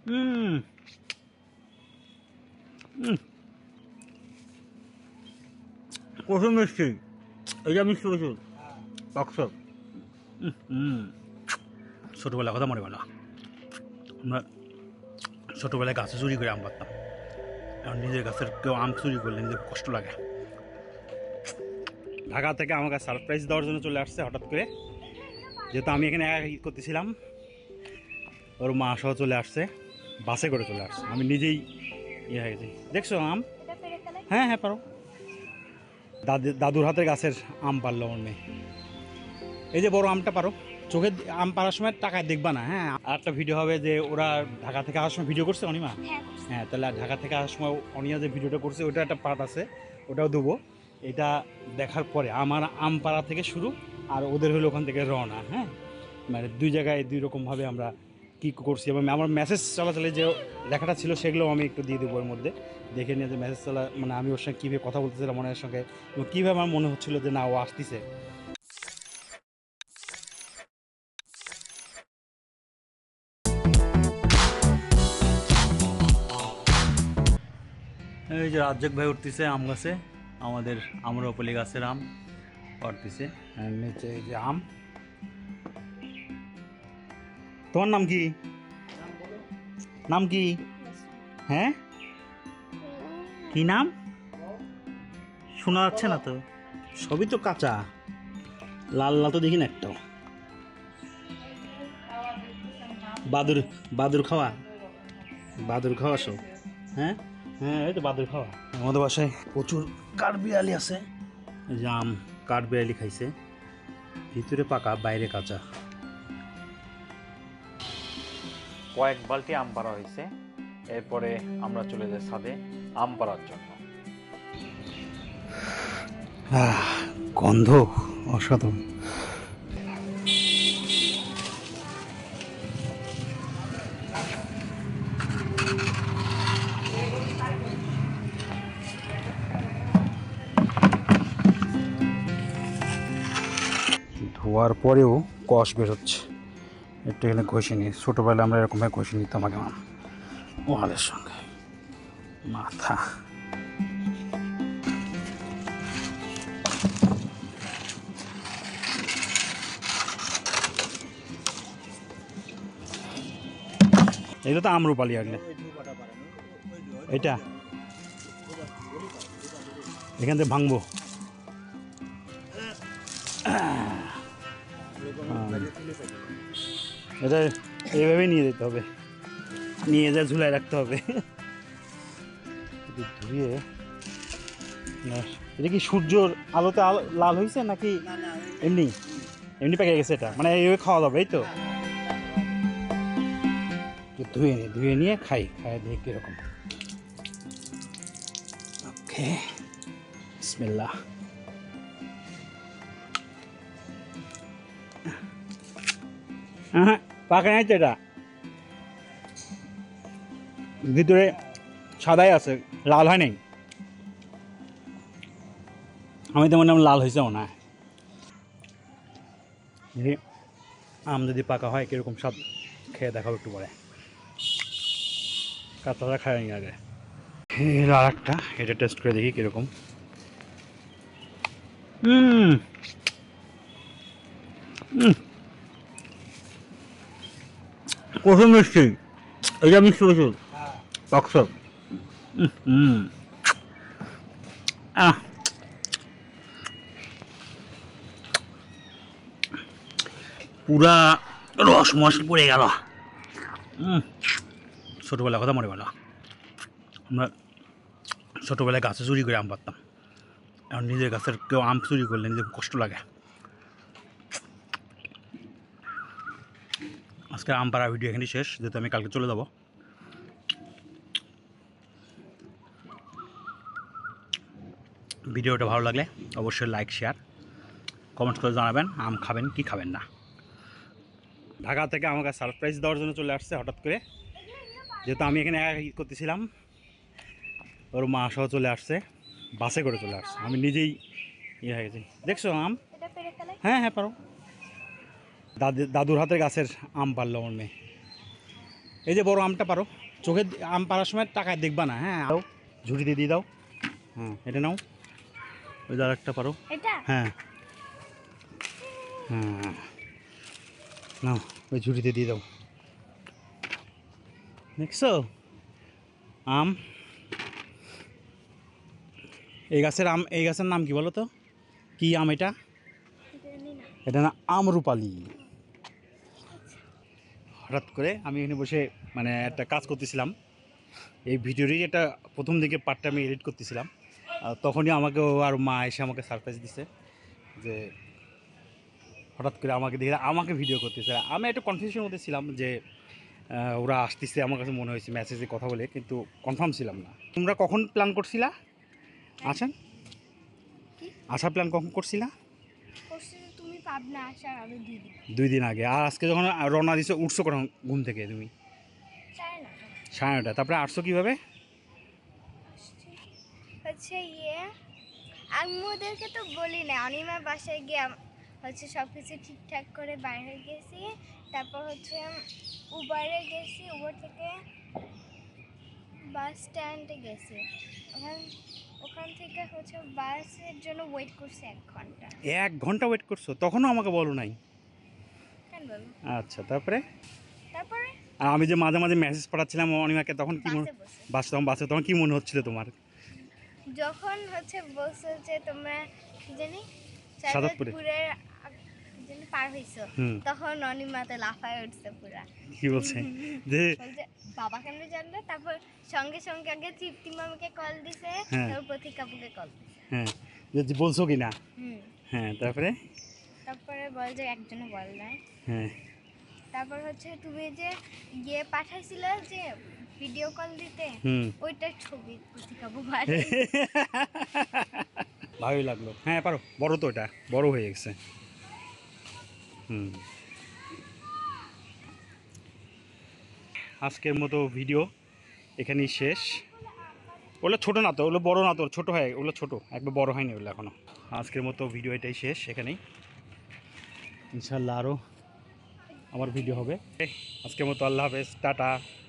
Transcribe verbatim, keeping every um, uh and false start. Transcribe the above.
হুম প্রচুর মিষ্টি। এটা মিষ্টি প্রচুর টকসব। হুম ছোটোবেলার কথা মনে পড়লো। আমরা ছোটোবেলায় গাছে চুরি করে আম পারতাম। এখন নিজের গাছের কেউ আম চুরি করলে নিজের কষ্ট লাগে। ঢাকা থেকে আমাকে সারপ্রাইজ দেওয়ার জন্য চলে আসছে হঠাৎ করে, যেহেতু আমি এখানে একা করতেছিলাম। ওর মা সহ চলে আসছে, বাসে করে চলে আসছে। আমি নিজেই ইয়ে হয়ে গেছি। দেখছো আম? হ্যাঁ হ্যাঁ পারো। দাদু দাদুর হাতের গাছের আম পারলো আমার মেয়ে। এই যে বড় আমটা পারো। চোখে আম পাড়ার সময় টাকায় দেখবা না। হ্যাঁ, আর একটা ভিডিও হবে যে ওরা ঢাকা থেকে আসার সময় ভিডিও করছে অনিমা। হ্যাঁ, তাহলে ঢাকা থেকে আসার সময় অনিয়া যে ভিডিওটা করছে ওটা একটা পার্ট আছে, ওটাও দেবো। এটা দেখার পরে আমার আম পাড়া থেকে শুরু, আর ওদের হলো ওখান থেকে রওনা। হ্যাঁ, মানে দুই জায়গায় দুই রকমভাবে আমরা কী করছি, এবং আমার মেসেজ চলাচলে যে লেখাটা ছিল সেগুলোও আমি একটু দিয়ে দেবো ওর মধ্যে। দেখে নিয়ে যে মেসেজ চলা, মানে আমি ওর সঙ্গে কীভাবে কথা বলতেছিলাম মনের সঙ্গে, এবং কীভাবে আমার মনে হচ্ছিলো যে না ও আসতেছে। এই যে রাজ্জাক ভাই উঠতেছে আম গাছে, আমাদের আম্রপালি গাছের আম পাড়তেছে। আর নিচে এই যে আম। তোমার নাম কি? নাম কি? হ্যাঁ, কি নাম শোনা যাচ্ছে না তো। সবই তো কাঁচা, লাল লাল তো দেখি না একটাও। বাদুর বাদুর খাওয়া, বাদুর খাওয়া সব। হ্যাঁ হ্যাঁ, এই তো বাদুর খাওয়া। আমাদের বাসায় প্রচুর কাঠবিড়ালি আছে। এই যে আম কাঠবিড়ালি খাইছে, ভিতরে পাকা বাইরে কাঁচা। কয়েক বালতি আম পাড়া হয়েছে। এরপরে আমরা চলে যাই ছাদে আম পাড়ার জন্য। গন্ধ অসাধারণ। ধোয়ার পরেও কষ বেরোচ্ছে। একটু এখানে ঘষে নিই। ছোটোবেলায় আমরা এরকমভাবে ঘষে নিতাম আগে আম ওয়ালের সঙ্গে মাথা। এগুলো তো আম্রপালি আগলে। এটা এখান থেকে ভাঙবো। এটা এইভাবে নিয়ে যেতে হবে, নিয়ে যা ঝুলায় রাখতে হবে। ধুয়ে এটা কি সূর্যর আলোতে আলো লাল হয়েছে নাকি এমনি এমনি পেকে গেছে? এটা মানে এইভাবে খাওয়া যাবে, এই তো। ধুয়ে নিই, ধুয়ে নিয়ে খাই, খাই দেখি কীরকম। ওকে, বিসমিল্লাহ। হ্যাঁ, পাকা নাই তো, এটা ভিতরে সাদাই আছে, লাল হয় নাই। আমি তো মনে হয় লাল হয়েছে মনে হয়। আম যদি পাকা হয় কীরকম সব খেয়ে দেখাবো একটু পরে। কাঁচাটা খাই নি আগে। এর আর একটা, এটা টেস্ট করে দেখি কীরকম। হুম প্রচুর মিষ্টি। এটা মিষ্টি প্রচুর টকসব। হুম আহ পুরা রস মশলা পড়ে গেল। হুম ছোটোবেলার কথা মনে পড়লো। আমরা ছোটোবেলায় গাছে চুরি করে আম পারতাম। এখন নিজের গাছের কেউ আম চুরি করলে নিজের কষ্ট লাগে। আজকে আম পাড়া ভিডিও এখানেই শেষ, যেহেতু আমি কালকে চলে যাব। ভিডিওটা ভালো লাগলে অবশ্যই লাইক শেয়ার কমেন্ট করে জানাবেন আম খাবেন কি খাবেন না। ঢাকা থেকে আমাকে সারপ্রাইজ দেওয়ার জন্য চলে আসছে হঠাৎ করে, যেহেতু আমি এখানে একা করতেছিলাম। ওর মা সহ চলে আসছে, বাসে করে চলে আসছে। আমি নিজেই ইয়ে হয়ে গেছি। দেখছো আম? হ্যাঁ হ্যাঁ পারো। দাদু দাদুর হাতের গাছের আম পারলো আমার মেয়ে। এই যে বড় আমটা পারো, চোখে আম পাড়ার সময় টাকায় দেখবা না, হ্যাঁ দাও, ঝুড়িতে দিয়ে দাও। হ্যাঁ এটা নাও, ওই যে আরেকটা পারো। এটা হ্যাঁ হ্যাঁ নাও, ওই ঝুড়িতে দিয়ে দাও। দেখছো আম, এই গাছের আম, এই গাছের নাম কি বলো তো, কি আম এটা? জানি না। এটা না আমরুপালি। হঠাৎ করে আমি এখানে বসে মানে একটা কাজ করতেছিলাম, এই ভিডিওরই একটা প্রথম দিকে পার্টটা আমি এডিট করতেছিলাম, আর তখনই আমাকে ও আর মা এসে আমাকে সারপ্রাইজ দিছে যে হঠাৎ করে আমাকে দেখে আমাকে ভিডিও করতেছে। আমি একটু কনফিউশনের মধ্যে ছিলাম যে আহ, ওরা আসতেছে, আমার কাছে মনে হয়েছে মেসেজে কথা বলে, কিন্তু কনফার্ম ছিলাম না। তোমরা কখন প্ল্যান করছিলা আছেন, কি আসার প্ল্যান কখন করছিলা? করছে যে তুমি পাবনা আসার আরো দুই দিন। দুই দিন আগে। আর আজকে যখন রওনা দিছো উঠছো কখন ঘুম থেকে তুমি? চাই না সাড়ে নটা। তারপরে আসছো কীভাবে? হচ্ছে ইয়ে আমি ওদেরকে তো বলি না, অনিমার বাসায় গিয়ে আম- হচ্ছে সব কিছু ঠিকঠাক করে বাইরে গেছি। তারপর হচ্ছে উবারে গেছি, উবার থেকে বাস স্ট্যান্ডে গেছি। ওখান ওখান থেকে হচ্ছে বাসের জন্য ওয়েট করছি এক ঘন্টা। এক ঘন্টা ওয়েট করছো, তখনও আমাকে বলো নাই? কেন বলবো? আচ্ছা তারপরে? তারপরে আর আমি যে মাঝে মাঝে মেসেজ পাঠাচ্ছিলাম অনিমাকে, তখন কি মনে, বাসে বসে বাস তখন বাসে তখন কি মনে হচ্ছিল তোমার? যখন হচ্ছে বলছো যে তোমরা কি জানি সাজাদপুরে। সাজাদপুরের আগ- কি জানি পার হইছো, হুম। তখন অনিমাতে লাফায় উঠছে পুরা। কি বলছে যে বলছে বাবা কেন জানলে, তারপর সঙ্গে সঙ্গে আগে তৃপ্তি মামাকে কল দিছে, হ্যাঁ। তারপর প্রতীকাপুকে কল দিছে। হ্যাঁ যে বলছো কি না? হুম হ্যাঁ তারপরে? তারপরে বল যে একজনে বল নাই। হ্যাঁ তারপর হচ্ছে তুমি যে গিয়ে পাঠাইছিলে যে ভিডিও কল দিতে, হুম ওইটার ছবি প্রতীকাপু পাঠাই। ভালোই লাগলো। হ্যাঁ পারো, বড় তো, এটা বড় হয়ে গেছে। হুম আজকের মতো ভিডিও এখানেই শেষ। ওগুলো ছোটো না তো, ওগুলো বড়ো না তো, ছোটো হয় ওগুলো, ছোটো একবার বড় হয়নি ওগুলো এখনও। আজকের মতো ভিডিও এটাই শেষ এখানেই, ইনশাল্লাহ আরও আমার ভিডিও হবে। আজকের মতো আল্লাহ হাফেজ, টাটা।